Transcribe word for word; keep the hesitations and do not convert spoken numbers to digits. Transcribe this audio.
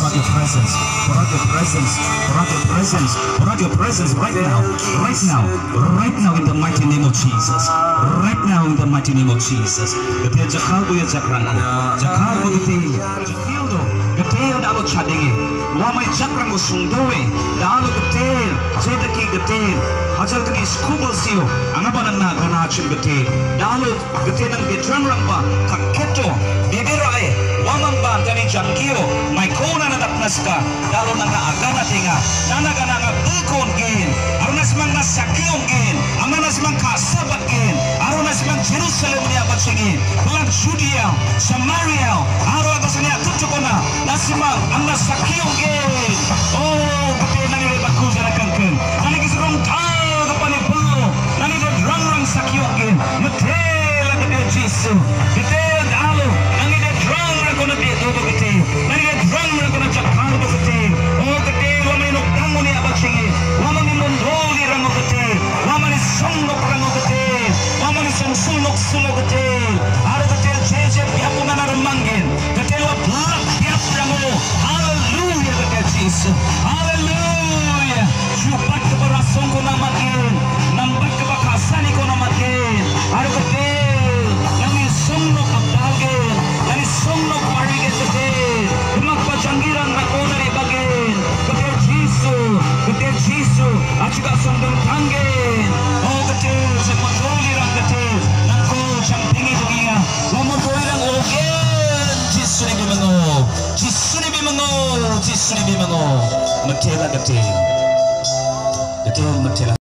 out your presence. Pour out your presence. Pour out your presence. Pour out your presence right now. Right now. Right now in the mighty name of Jesus. Right now in the mighty name of Jesus. Gete jakal bu ya jakrango. Jakal bu gete. Jakil do. Gete dalo chadinge. Wamai jakrango sungdoe. Dalo gete. Jedaki gete. Hajar kani skubal siyo. Angabanan na ganachim gete. Dalo gete nang getran rangba. Kaketo. Bibirai. Wamang ba tani jangkio. May kona na daknaska. Dalo nang agana tinga. Nanaga nanga bukon gin. Arunas mang nasakion gin. Amanas mang kasabat gin. Arunas mang Jerusalem niya batsingin. Pulang Judea, Samaria. Aru atas niya tutukona. Nasimang ang nasakion gin. Oh, gete nani baku jana kangkeng. Nani kisrong tao kapani pulo. Nani de drang rang sakion gin. Metela gete Jesu. Gete dalo. Nani de drang rang kona biya dodo gete. Nani de drang rang kona jakar do gete. Oh, gete wamay nuktango niya batsingin. Wamang imondoli rang o gete. Wamang isongnok rang o gete. Wamang isongsulok sulok gete. Aro gete jeje piyapo na naramangin. Gete wa blak piyap rang o. Hallelujah gete Jesu. Hallelujah. Jubat ka barasong ko na magin. Nambat ka bakasani ko na magin. Aro gete. Yang isongnok abdagin. Yang isongnok marigin gete. Magpajanggiran na ko na ibagin. Gete Jesu. Gete Jesu. At juga sundong tanggin. Oh gete. Sa kontroli rang gete. Nangko siyang tingi duginga. Wamontroy rang ogen. Jesu ni bimango. Jesu ni bimango. Jesu ni bimango. Matela gete. Gete matela.